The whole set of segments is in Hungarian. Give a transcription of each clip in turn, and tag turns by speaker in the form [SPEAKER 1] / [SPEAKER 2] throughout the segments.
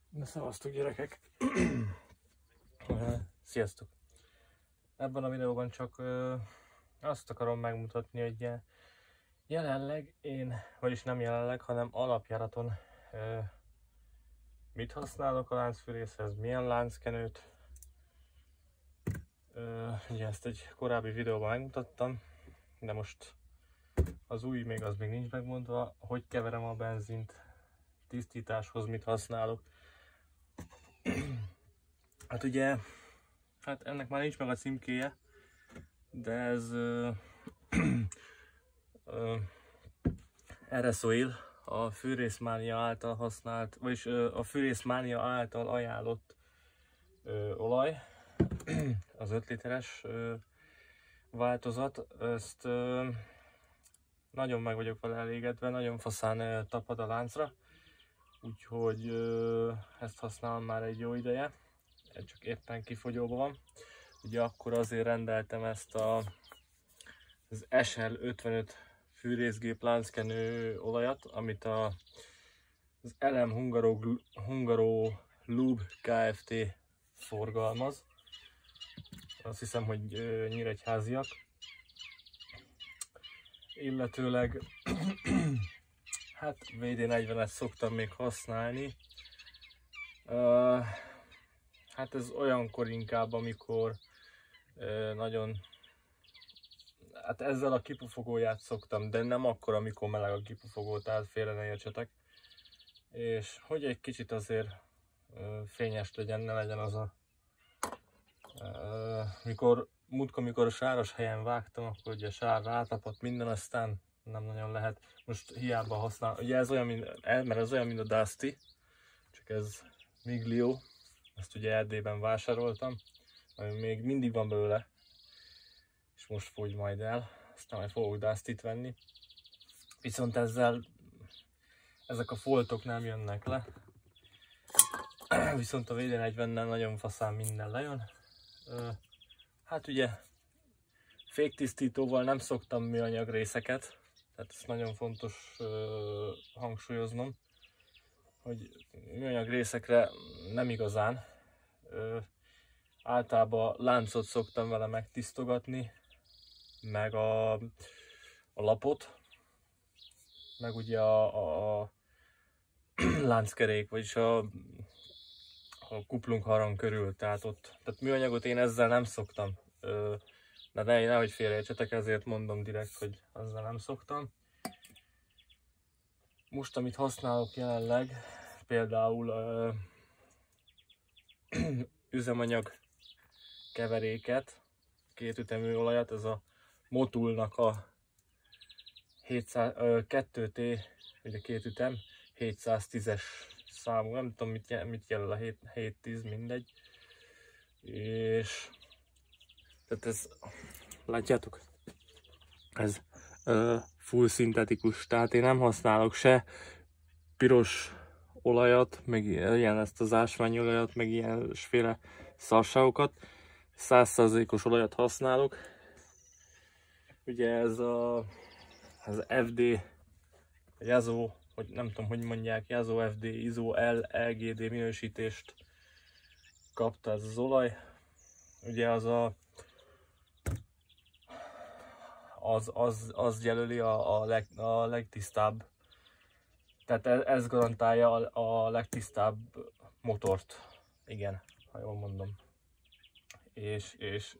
[SPEAKER 1] Na szevasztok gyerekek! Sziasztok! Ebben a videóban csak azt akarom megmutatni, hogy jelenleg vagyis nem jelenleg, hanem alapjáraton mit használok a láncfűrészhez, milyen lánckenőt. Ugye ezt egy korábbi videóban megmutattam, de most az új az még nincs megmondva, hogy keverem a benzint, tisztításhoz mit használok. Hát ugye, ennek már nincs meg a címkéje, de ez Aerosoil, a Fűrészmánia által használt, vagyis a Fűrészmánia által ajánlott olaj, az 5 literes változat. Ezt nagyon meg vagyok vele elégedve, nagyon faszán tapad a láncra, úgyhogy ezt használom már egy jó ideje, csak éppen kifogyóban van. Ugye akkor azért rendeltem ezt az SL55 fűrészgép lánckenő olajat, amit az LM Hungaro Lube Kft. Forgalmaz. Azt hiszem, hogy nyíregyháziak. Illetőleg hát VD40-et szoktam még használni. Hát ez olyankor inkább, amikor nagyon... Hát ezzel a kipufogóját szoktam, de nem akkor, amikor meleg a kipufogó, tehát félre ne értsetek. És hogy egy kicsit azért fényes legyen, ne legyen az a... Amikor a sáros helyen vágtam, akkor ugye sárra átapadt minden, aztán nem nagyon lehet. Most hiába használ, ugye ez olyan, mert ez olyan, mint a Dusty, csak ez Miglio. Ezt ugye Erdélyben vásároltam, még mindig van belőle, és most fogy majd el, aztán majd fogok Dusty-t venni. Viszont ezek a foltok nem jönnek le, viszont a VD40-nel nagyon faszán minden lejön. Hát ugye féktisztítóval nem szoktam műanyag részeket, tehát ez nagyon fontos hangsúlyoznom, hogy műanyag részekre nem igazán. Általában láncot szoktam vele megtisztogatni, meg a lapot, meg ugye a lánckerék, vagyis a kuplung harang körül, tehát műanyagot én ezzel nem szoktam, de nehogy félreértsetek, ezért mondom direkt, hogy ezzel nem szoktam. Most amit használok jelenleg, például üzemanyag keveréket, kétütemű olajat, ez a Motulnak a 2T, ugye kétütem, 710-es számú, nem tudom mit jelöl a 710, mindegy. És tehát ez, látjátok, ez full szintetikus, tehát én nem használok se piros olajat, meg ilyen ezt az ásványolajat, meg ilyesféle szarságokat. 100%-os olajat használok. Ugye ez az FD, Yazo, hogy nem tudom, hogy mondják, Yazo FD, ISO L, LGD minősítést kapta ez az olaj. Ugye az jelöli a legtisztább, tehát ez garantálja a legtisztább motort, igen, ha jól mondom. És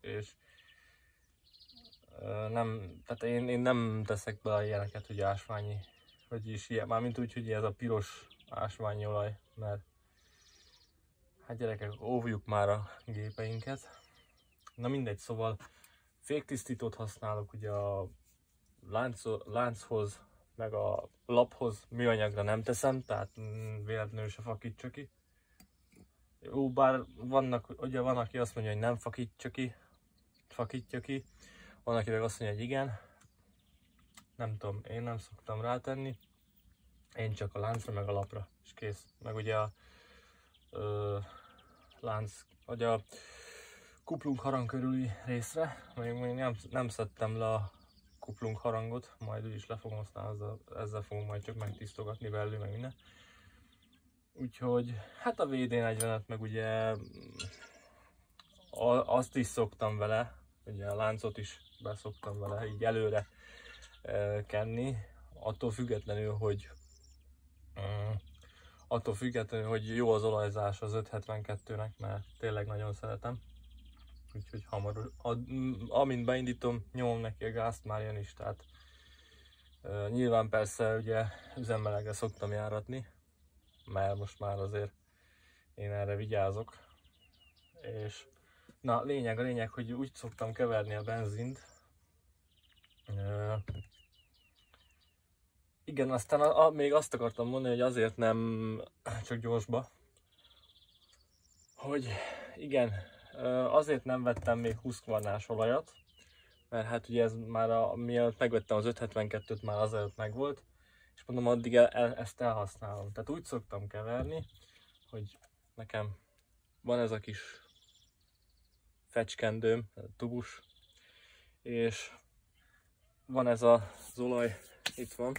[SPEAKER 1] nem, tehát én nem teszek bele ilyeneket, hogy ásványi, vagyis ilyen, mármint úgy, hogy ez a piros ásványi olaj, mert hát gyerekek, óvjuk már a gépeinket. Na mindegy, szóval féktisztítót használok ugye a lánchoz, meg a laphoz, műanyagra nem teszem, tehát véletlenül se fakítsa ki. Jó, bár van, aki azt mondja, hogy nem fakítja ki, van, aki meg azt mondja, hogy igen. Nem tudom, én nem szoktam rátenni. Én csak a láncra, meg a lapra, és kész. Meg ugye a lánc, vagy a kuplung harang körüli részre, még nem szedtem le a kuplung harangot, majd úgyis le fogom, aztán ezzel fogom majd csak megtisztogatni belül, meg minden. Úgyhogy hát a VD40-et meg ugye azt is szoktam vele, ugye a láncot is beszoktam vele így előre kenni, attól függetlenül, hogy jó az olajzás az 572-nek, mert tényleg nagyon szeretem. Úgyhogy hamar, amint beindítom, nyomom neki a gázt, már jön is, tehát nyilván persze ugye üzemmeleggel szoktam járatni, mert most már azért én erre vigyázok. És na, a lényeg, hogy úgy szoktam keverni a benzint. Igen, aztán még azt akartam mondani, hogy azért nem csak gyorsba, hogy igen, azért nem vettem még Husqvarnás olajat, mert hát ugye ez már mielőtt megvettem az 572-t, már azelőtt megvolt, és mondom, addig ezt elhasználom. Tehát úgy szoktam keverni, hogy nekem van ez a kis fecskendőm, tubus, és van ez az olaj, itt van,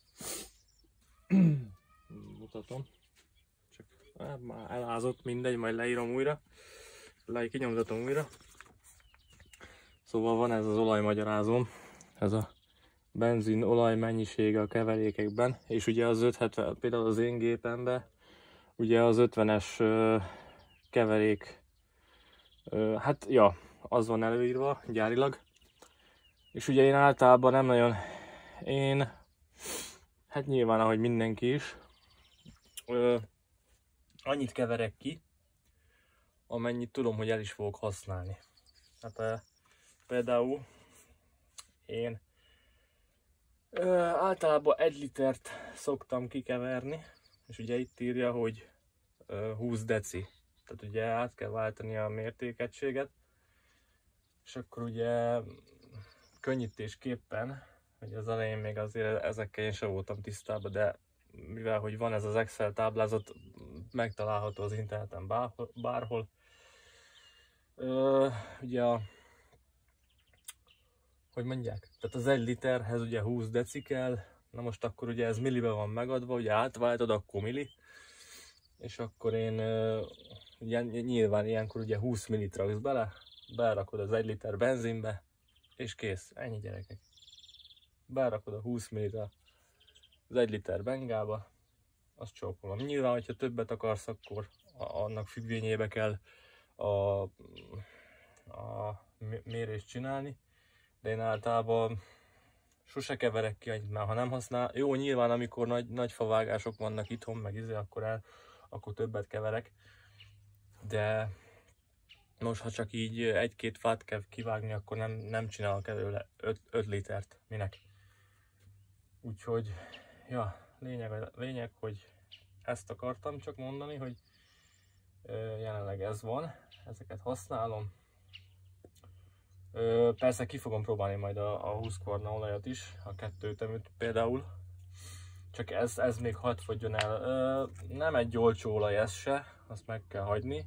[SPEAKER 1] mutatom, csak már elázott, mindegy, majd leírom újra, kinyomtatom újra. Szóval van ez az olajmagyarázóm, ez a benzin olaj mennyisége a keverékekben, és ugye az 570, például az én gépemben, ugye az 50-es keverék, hát ja, az van előírva gyárilag, és ugye én általában nem nagyon, hát nyilván ahogy mindenki is, annyit keverek ki, amennyit tudom, hogy el is fogok használni. Hát például én általában 1 litert szoktam kikeverni, és ugye itt írja, hogy 20 deci. Tehát ugye át kell váltani a mértékegységet, és akkor ugye könnyítésképpen, hogy az elején még azért ezekkel én sem voltam tisztában, de mivel hogy van ez az Excel táblázat, megtalálható az interneten bárhol. Ugye hogy mondják? Tehát az 1 literhez ugye 20 deci kell, na most akkor ugye ez millibe van megadva, ugye átváltod, akkor milli, és akkor én ugye, nyilván ilyenkor ugye 20 millit raksz bele, berakod az 1 liter benzinbe, és kész, ennyi gyerekek. Berakod a 20 millit az 1 liter bengába, azt csókolom. Nyilván, hogyha többet akarsz, akkor annak függvényébe kell a mérést csinálni, de én általában sose keverek ki annyit, mert ha nem használ, jó, nyilván amikor nagy favágások vannak itthon, meg akkor többet keverek, de most ha csak így 1-2 fát kell kivágni, akkor nem csinálok előle 5 litert, minek. Úgyhogy, ja, lényeg, hogy ezt akartam csak mondani, hogy jelenleg ez van, ezeket használom. Persze ki fogom próbálni majd a Husqvarna olajat is, a 2 üteműt például. Csak ez még hadd fogyjon el. Nem egy olcsó olaj ez se, azt meg kell hagyni.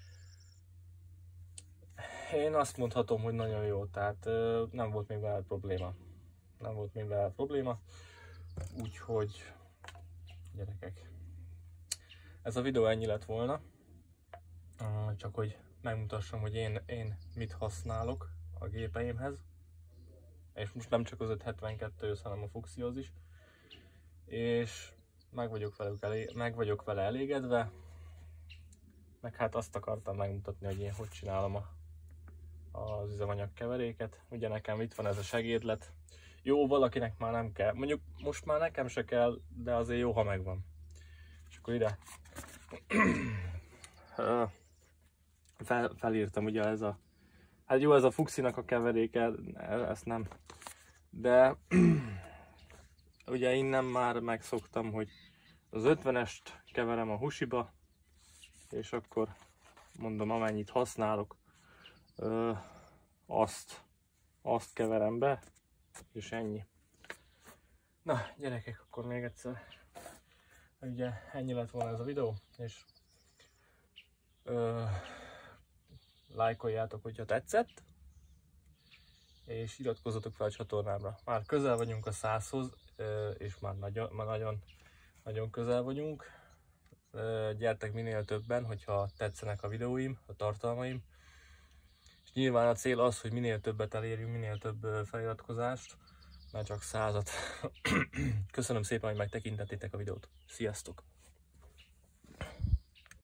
[SPEAKER 1] Én azt mondhatom, hogy nagyon jó, tehát nem volt még vele probléma. Úgyhogy gyerekek, ez a videó ennyi lett volna. Csak hogy megmutassam, hogy én mit használok a gépeimhez. És most nem csak az 572-höz, hanem a Fuxihoz is. És meg vagyok vele elégedve. Meg hát azt akartam megmutatni, hogy én hogy csinálom az üzemanyag keveréket. Ugye nekem itt van ez a segédlet. Jó, valakinek már nem kell. Mondjuk most már nekem se kell, de azért jó, ha megvan. És akkor ide felírtam ugye ez a... Hát jó, ez a Fuxinak a keveréke, ezt nem. De ugye innen már megszoktam, hogy az 50-est keverem a Husiba, és akkor mondom, amennyit használok, azt keverem be, és ennyi. Na gyerekek, akkor még egyszer. Ugye ennyi lett volna ez a videó, és lájkoljátok, hogyha tetszett, és iratkozzatok fel a csatornámra. Már közel vagyunk a 100-hoz, és már nagyon közel vagyunk. gyertek minél többen, hogyha tetszenek a videóim, a tartalmaim. És nyilván a cél az, hogy minél többet elérjünk, minél több feliratkozást, már csak 100-at. Köszönöm szépen, hogy megtekintettétek a videót. Sziasztok!